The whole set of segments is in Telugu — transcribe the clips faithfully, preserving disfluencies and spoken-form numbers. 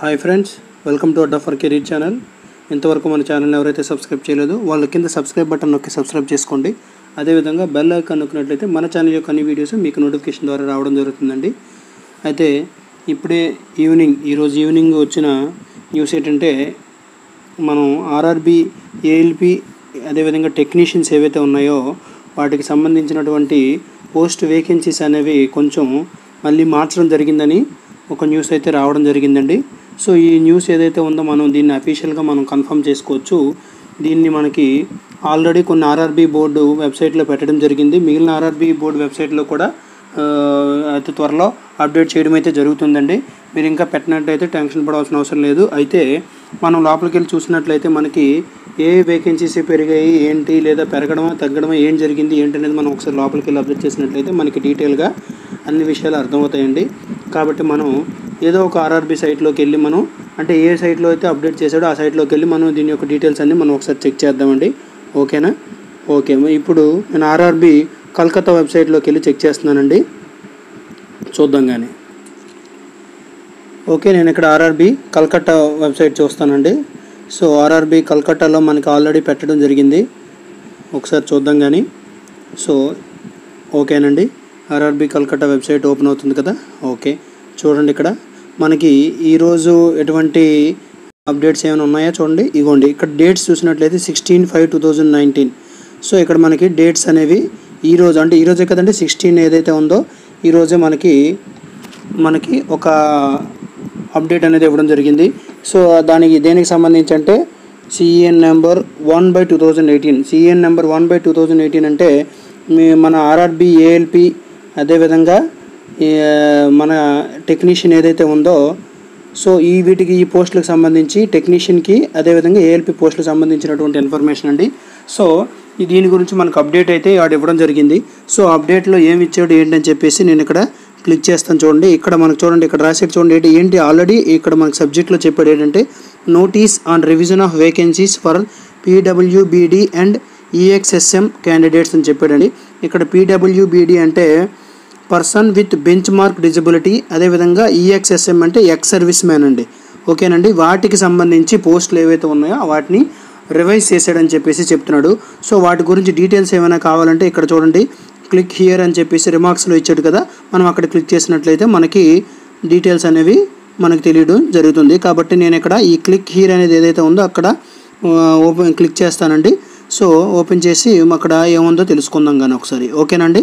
Hi friends, welcome to Adda for career channel. ఇంతవరకు మన ఛానల్ని ఎవరైతే సబ్స్క్రైబ్ చేయలేదో వాళ్ళ కింద సబ్స్క్రైబ్ బటన్ నొక్కి సబ్స్క్రైబ్ చేసుకోండి. అదేవిధంగా బెల్ ఐకాన్ నొక్కినట్లయితే మన ఛానల్ యొక్క అన్ని వీడియోస్ మీకు నోటిఫికేషన్ ద్వారా రావడం జరుగుతుందండి. అయితే ఇప్పుడే ఈవినింగ్ ఈరోజు ఈవినింగ్ వచ్చిన న్యూస్ ఏంటంటే, మనం ఆర్ఆర్బీ, ఏఎల్పి అదేవిధంగా టెక్నీషియన్స్ ఏవైతే ఉన్నాయో వాటికి సంబంధించినటువంటి పోస్ట్ వేకెన్సీస్ అనేవి కొంచెం మళ్ళీ మార్చడం జరిగిందని ఒక న్యూస్ అయితే రావడం జరిగిందండి. సో ఈ న్యూస్ ఏదైతే ఉందో మనం దీన్ని అఫీషియల్గా మనం కన్ఫర్మ్ చేసుకోవచ్చు. దీన్ని మనకి ఆల్రెడీ కొన్ని ఆర్ఆర్బీ బోర్డు వెబ్సైట్లో పెట్టడం జరిగింది. మిగిలిన ఆర్ఆర్బీ బోర్డు వెబ్సైట్లో కూడా అతి త్వరలో అప్డేట్ చేయడం అయితే జరుగుతుందండి. మీరు ఇంకా పెట్టినట్టయితే టెన్షన్ పడవలసిన అవసరం లేదు. అయితే మనం లోపలికి వెళ్ళి చూసినట్లయితే మనకి ఏ వేకెన్సీస్ పెరిగాయి ఏంటి, లేదా పెరగడమా తగ్గడమా, ఏం జరిగింది ఏంటి అనేది మనం ఒకసారి లోపలికి వెళ్ళి అప్డేట్ చేసినట్లయితే మనకి డీటెయిల్గా అన్ని విషయాలు అర్థమవుతాయండి. కాబట్టి మనం ఏదో ఒక ఆర్ఆర్బీ సైట్లోకి వెళ్ళి మనం అంటే ఏ సైట్లో అయితే అప్డేట్ చేశాడో ఆ సైట్లోకి వెళ్ళి మనం దీని యొక్క డీటెయిల్స్ అన్నీ మనం ఒకసారి చెక్ చేద్దామండి. ఓకేనా? ఓకే, ఇప్పుడు నేను ఆర్ఆర్బీ కలకత్తా వెబ్సైట్లోకి వెళ్ళి చెక్ చేస్తున్నానండి. చూద్దాం కానీ. ఓకే, నేను ఇక్కడ ఆర్ఆర్బీ కలకత్తా వెబ్సైట్ చూస్తానండి. సో ఆర్ఆర్బీ కలకత్తాలో మనకి ఆల్రెడీ పెట్టడం జరిగింది. ఒకసారి చూద్దాం కానీ. సో ఓకేనండి, ఆర్ఆర్బీ కలకత్తా వెబ్సైట్ ఓపెన్ అవుతుంది కదా. ఓకే, చూడండి ఇక్కడ మనకి ఈరోజు ఎటువంటి అప్డేట్స్ ఏమైనా ఉన్నాయో చూడండి. ఇగోండి ఇక్కడ డేట్స్ చూసినట్లయితే sixteen five two thousand nineteen so ఇక్కడ మనకి డేట్స్ అనేవి ఈరోజు అంటే ఈరోజే కదండి, సిక్స్టీన్ ఏదైతే ఉందో ఈరోజే మనకి మనకి ఒక అప్డేట్ అనేది ఇవ్వడం జరిగింది. సో దానికి దేనికి సంబంధించి అంటే CEN number one by two thousand eighteen CEN number one by two thousand eighteen అంటే మన ఆర్ఆర్బీ, ఏఎల్పి అదేవిధంగా మన టెక్నీషియన్ ఏదైతే ఉందో సో ఈ వీటికి ఈ పోస్టులకు సంబంధించి టెక్నీషియన్కి అదేవిధంగా ఏఎల్పి పోస్టులకు సంబంధించినటువంటి ఇన్ఫర్మేషన్ అండి. సో దీని గురించి మనకు అప్డేట్ అయితే ఆడు ఇవ్వడం జరిగింది. సో అప్డేట్లో ఏమి ఇచ్చాడు ఏంటని చెప్పేసి నేను ఇక్కడ క్లిక్ చేస్తాను. చూడండి ఇక్కడ మనకు చూడండి ఇక్కడ రాసేది చూడండి ఏంటి ఏంటి ఆల్రెడీ ఇక్కడ మనకు సబ్జెక్ట్లో చెప్పాడు ఏంటంటే notice on revision of vacancies for PWBD and EXSM candidates అని చెప్పాడండి. ఇక్కడ పీడబ్ల్యూబీడీ అంటే person with bench mark disability, అదేవిధంగా ఈఎక్స్ఎస్ఎం అంటే ఎక్స్ సర్వీస్ మ్యాన్ అండి. ఓకేనండి, వాటికి సంబంధించి పోస్టులు ఏవైతే ఉన్నాయో వాటిని రివైజ్ చేశాడని చెప్పేసి చెప్తున్నాడు. సో వాటి గురించి డీటెయిల్స్ ఏమైనా కావాలంటే ఇక్కడ చూడండి క్లిక్ హియర్ అని చెప్పేసి రిమార్క్స్లో ఇచ్చాడు కదా, మనం అక్కడ క్లిక్ చేసినట్లయితే మనకి డీటెయిల్స్ అనేవి మనకు తెలియడం జరుగుతుంది. కాబట్టి నేను ఇక్కడ ఈ క్లిక్ హియర్ అనేది ఏదైతే ఉందో అక్కడ ఓపెన్ క్లిక్ చేస్తానండి. సో ఓపెన్ చేసి అక్కడ ఏముందో తెలుసుకుందాం కానీ ఒకసారి. ఓకేనండి,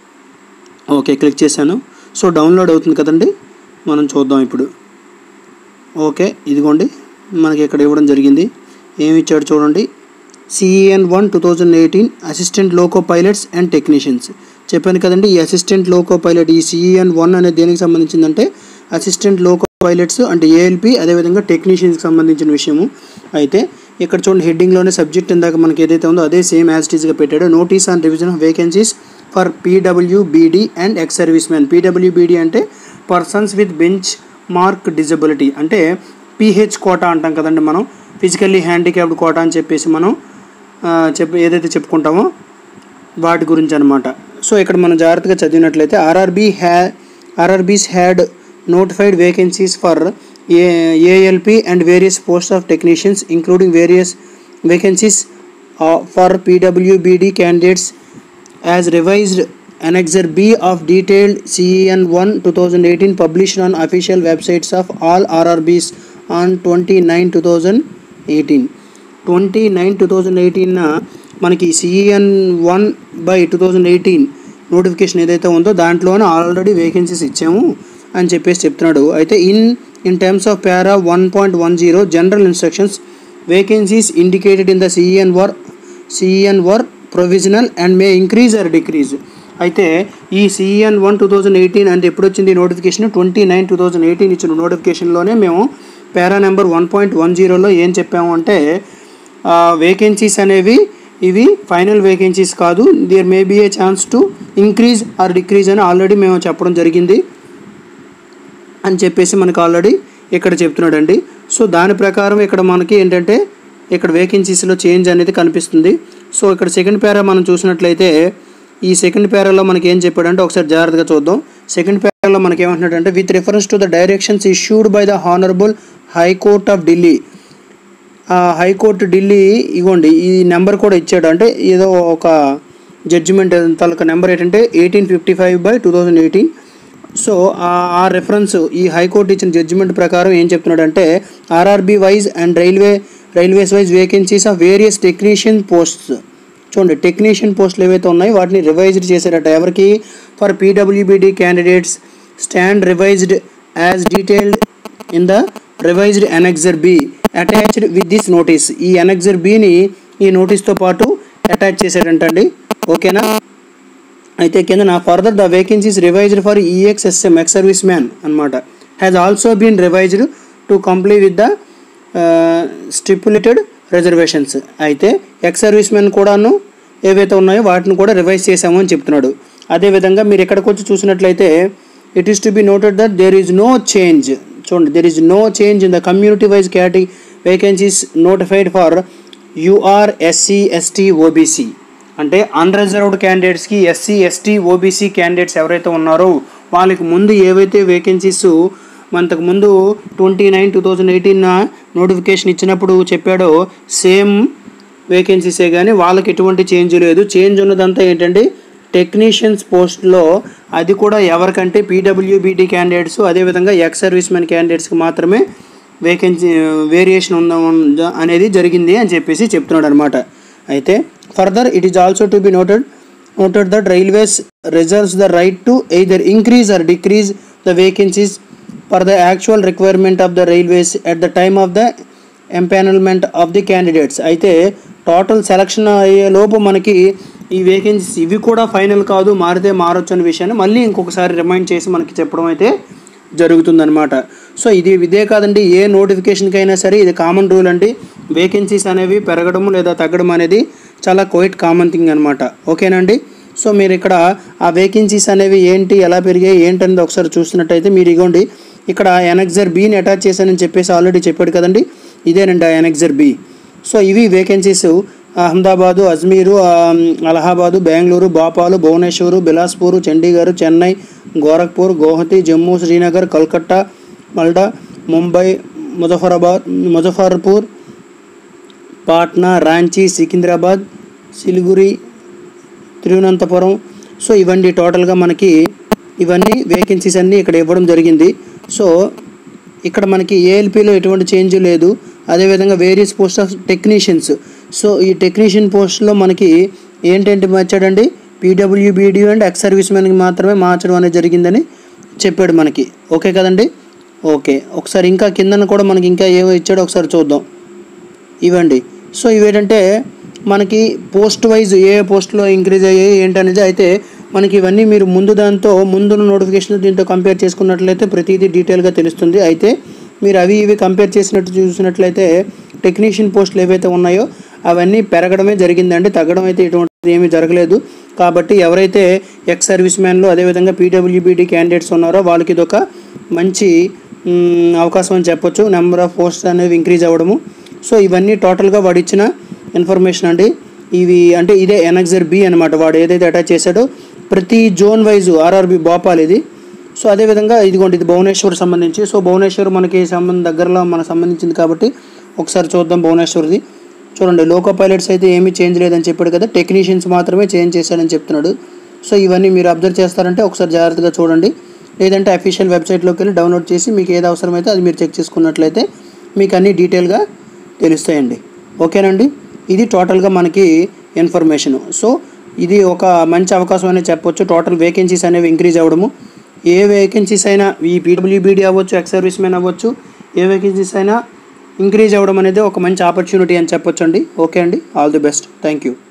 ఓకే క్లిక్ చేశాను. సో డౌన్లోడ్ అవుతుంది కదండి, మనం చూద్దాం ఇప్పుడు. ఓకే, ఇదిగోండి మనకి ఇక్కడ ఇవ్వడం జరిగింది. ఏమి ఇచ్చాడు చూడండి, CEN one two thousand eighteen assistant loco pilots and technicians చెప్పాను కదండి. ఈ అసిస్టెంట్ లోకో పైలట్ ఈ సిఈఎన్ వన్ అనేది దేనికి సంబంధించిందంటే అసిస్టెంట్ లోకో పైలట్స్ అంటే ఏఎల్పి అదేవిధంగా టెక్నీషియన్స్కి సంబంధించిన విషయము. అయితే ఇక్కడ చూడండి హెడ్డింగ్లోనే సబ్జెక్ట్ ఇందాక మనకి ఏదైతే ఉందో అదే సేమ్ యాజ్ ఇట్ ఈస్గా పెట్టాడు. Notice on revision of vacancies for PWBD and ex service man. PWBD అంటే persons with bench mark disability అంటే పీహెచ్ కోటా అంటాం కదండి, మనం ఫిజికల్లీ హ్యాండిక్యాప్డ్ కోటా అని చెప్పేసి మనం చెప్పి ఏదైతే చెప్పుకుంటామో వాటి గురించి అనమాట. సో ఇక్కడ మనం జాగ్రత్తగా చదివినట్లయితే RRB ha RRBs had notified vacancies for a ALP and various post of technicians including various vacancies for PWBD candidates as revised annexure B of detailed C E N one twenty eighteen published on official websites of all R R Bs on twenty-nine twenty eighteen twenty-nine twenty eighteen na మనకి C E N one by twenty eighteen notification ఏదైతే ఉందో దాంట్లోనే ఆల్రెడీ వేకెన్సీస్ ఇచ్చాము అని చెప్పేసి చెప్తున్నాడు. అయితే in in terms of para one point one zero general instructions vacancies indicated in the CEN were CEN were provisional and may increase or decrease. అయితే ఈ CEN one two thousand eighteen అంటే ఎప్పుడు వచ్చింది notification twenty nine two thousand eighteen ఇచ్చిన నోటిఫికేషన్లోనే మేము para number one point one జీరోలో ఏం చెప్పాము అంటే వేకెన్సీస్ అనేవి ఇవి ఫైనల్ వేకెన్సీస్ కాదు, there may be a chance to increase or decrease అని ఆల్రెడీ మేము చెప్పడం జరిగింది అని చెప్పేసి మనకు ఆల్రెడీ ఇక్కడ చెప్తున్నాడండి. సో దాని ప్రకారం ఇక్కడ మనకి ఏంటంటే ఇక్కడ వేకెన్సీస్లో చేంజ్ అనేది కనిపిస్తుంది. సో ఇక్కడ సెకండ్ పారా మనం చూసినట్లయితే ఈ సెకండ్ పారాలో మనకి ఏం చెప్పాడంటే ఒకసారి జాగ్రత్తగా చూద్దాం. సెకండ్ పారాలో మనకి ఏమంటున్నాడంటే with reference to the directions issued by the honourable high court of Delhi. High court Delhi ఇగోండి ఈ నెంబర్ కూడా ఇచ్చాడు, అంటే ఏదో ఒక జడ్జిమెంట్ తాలూకా నెంబర్ ఏంటంటే eighteen fifty five by two thousand eighteen. So ఆ రెఫరెన్స్ ఈ హైకోర్టు ఇచ్చిన జడ్జిమెంట్ ప్రకారం ఏం చెప్తున్నాడు అంటే RRB wise and railway railways wise vacancies of various technician posts. చూడండి టెక్నీషియన్ పోస్టులు ఏవైతే ఉన్నాయో వాటిని రివైజ్డ్ చేశారట. ఎవరికి? For PWBD candidates stand revised as detailed in the revised annexure B attached with this notice. ఈ అనెక్సర్ బిని ఈ నోటీస్తో పాటు అటాచ్ చేశాడంటండి. ఓకేనా? అయితే కింద further the vacancies revised for EXSM ex service man అనమాట has also been revised to comply with the stipulated reservations. అయితే ఎక్స్ సర్వీస్ మ్యాన్ కూడాను ఏవైతే ఉన్నాయో వాటిని కూడా రివైజ్ చేశాము అని చెప్తున్నాడు. అదేవిధంగా మీరు ఎక్కడికి వచ్చి చూసినట్లయితే it is to be noted that there is no change. చూడండి there is no change in the community wise category vacancies notified for UR SC ST OBC. అంటే అన్రిజర్వ్డ్ క్యాండిడేట్స్కి ఎస్సీ ఎస్టీ ఓబీసీ క్యాండిడేట్స్ ఎవరైతే ఉన్నారో వాళ్ళకి ముందు ఏవైతే వేకెన్సీస్ మనకు ముందు twenty nine two thousand eighteen notification ఇచ్చినప్పుడు చెప్పాడో సేమ్ వేకెన్సీసే కానీ వాళ్ళకి ఎటువంటి చేంజ్ లేదు. చేంజ్ ఉన్నదంతా ఏంటంటే టెక్నీషియన్స్ పోస్ట్లో, అది కూడా ఎవరికంటే పీడబ్ల్యూబీడీ క్యాండిడేట్స్ అదేవిధంగా ఎక్స్ సర్వీస్ మ్యాన్ క్యాండిడేట్స్కి మాత్రమే వేకెన్సీ వేరియేషన్ ఉందా అనేది జరిగింది అని చెప్పేసి చెప్తున్నాడు అనమాట. అయితే further it is also to be noted noted that railways reserves the right to either increase or decrease the vacancies for the actual requirement of the railways at the time of the empanelment of the candidates. అయితే టోటల్ సెలక్షన్ అయ్యే లోపు మనకి ఈ వేకెన్సీస్ ఇవి కూడా ఫైనల్ కాదు, మారితే మారొచ్చు అనే విషయాన్ని మళ్ళీ ఇంకొకసారి రిమైండ్ చేసి మనకి చెప్పడం అయితే జరుగుతుందన్నమాట. సో ఇది ఇదే కాదండి, ఏ నోటిఫికేషన్కి అయినా సరే ఇది కామన్ రూల్ అండి. వేకెన్సీస్ అనేవి పెరగడం లేదా తగ్గడం అనేది చాలా క్వైట్ కామన్ థింగ్ అనమాట. ఓకేనండి? సో మీరు ఇక్కడ ఆ వేకెన్సీస్ అనేవి ఏంటి, ఎలా పెరిగాయి ఏంటనేది ఒకసారి చూస్తున్నట్టయితే మీరు ఇగోండి ఇక్కడ అనెక్సర్ బిని అటాచ్ చేశానని చెప్పేసి ఆల్రెడీ చెప్పాడు కదండి, ఇదేనండి ఆ అనెక్సర్ బి. సో ఇవి వేకెన్సీస్ అహ్మదాబాదు, అజ్మీరు, అలహాబాదు, బెంగళూరు, భోపాలు, భువనేశ్వరు, బిలాస్పూర్, చండీగఢ్, చెన్నై, గోరఖ్పూర్, గౌహతి, జమ్మూ, శ్రీనగర్, కల్కట్టా, మల్డా, ముంబై, ముజఫరాబాద్ ముజఫర్పూర్, పాట్నా, రాంచీ, సికింద్రాబాద్, సిలిగురి, తిరువనంతపురం. సో ఇవన్నీ టోటల్గా మనకి ఇవన్నీ వేకెన్సీస్ అన్నీ ఇక్కడ ఇవ్వడం జరిగింది. సో ఇక్కడ మనకి ఏఎల్పీలో ఎటువంటి చేంజ్ లేదు. అదేవిధంగా various post of technicians. So ఈ టెక్నీషియన్ పోస్ట్లో మనకి ఏంటంటే మార్చాడండి పీడబ్ల్యూబీడీ అండ్ ఎక్స్ సర్వీస్ మ్యాన్కి మాత్రమే మార్చడం అనేది జరిగిందని చెప్పాడు మనకి. ఓకే కదండి? ఓకే, ఒకసారి ఇంకా కిందన కూడా మనకి ఇంకా ఏవో ఇచ్చాడో ఒకసారి చూద్దాం. ఇవ్వండి. సో ఇవేంటంటే మనకి పోస్ట్ వైజ్ ఏ పోస్ట్లో ఇంక్రీజ్ అయ్యాయి ఏంటనేది. అయితే మనకి ఇవన్నీ మీరు ముందు దాంతో ముందున్న నోటిఫికేషన్ దీంతో కంపేర్ చేసుకున్నట్లయితే ప్రతిదీ డీటెయిల్గా తెలుస్తుంది. అయితే మీరు అవి ఇవి కంపేర్ చేసినట్టు చూసినట్లయితే టెక్నీషియన్ పోస్టులు ఏవైతే ఉన్నాయో అవన్నీ పెరగడమే జరిగిందండి, తగ్గడం అయితే ఎటువంటిది ఏమీ జరగలేదు. కాబట్టి ఎవరైతే ఎక్స్ సర్వీస్ మ్యాన్లు అదేవిధంగా పీడబ్ల్యూబీడీ క్యాండిడేట్స్ ఉన్నారో వాళ్ళకి ఇది ఒక మంచి అవకాశం అని చెప్పొచ్చు, నెంబర్ ఆఫ్ పోస్ట్స్ అనేవి ఇంక్రీజ్ అవ్వడము. సో ఇవన్నీ టోటల్గా వాడు ఇచ్చిన ఇన్ఫర్మేషన్ అండి. ఇవి అంటే ఇదే అనెక్సర్ బి అనమాట, వాడు ఏదైతే అటాచ్ చేశాడో ప్రతి జోన్ వైజ్ ఆర్ఆర్బి భోపాల్ ఇది. సో అదేవిధంగా ఇదిగోండి ఇది భువనేశ్వర్ సంబంధించి. సో భువనేశ్వర్ మనకి సంబంధం దగ్గరలో మనకు సంబంధించింది కాబట్టి ఒకసారి చూద్దాం భువనేశ్వర్ది. చూడండి లోకో పైలట్స్ అయితే ఏమీ చేంజ్ లేదని చెప్పాడు కదా, టెక్నీషియన్స్ మాత్రమే చేంజ్ చేశాడని చెప్తున్నాడు. సో ఇవన్నీ మీరు అబ్జర్వ్ చేస్తారంటే ఒకసారి జాగ్రత్తగా చూడండి, లేదంటే అఫీషియల్ వెబ్సైట్లోకి వెళ్ళి డౌన్లోడ్ చేసి మీకు ఏది అవసరమైతే అది మీరు చెక్ చేసుకున్నట్లయితే మీకు అన్నీ డీటెయిల్గా తెలుస్తాయండి. ఓకేనండి? ఇది టోటల్గా మనకి ఇన్ఫర్మేషను. సో ఇది ఒక మంచి అవకాశం అనేది చెప్పొచ్చు. టోటల్ వేకెన్సీస్ అనేవి ఇంక్రీజ్ అవ్వడము, ఏ వేకెన్సీస్ అయినా ఈ పీడబ్ల్యూబీడీ అవ్వచ్చు, ఎక్స్ సర్వీస్ మ్యాన్ అవ్వచ్చు, ఏ వేకెన్సీస్ అయినా ఇంక్రీజ్ అవ్వడం అనేది ఒక మంచి ఆపర్చునిటీ అని చెప్పొచ్చు అండి. ఓకే అండి, all the best, thank you.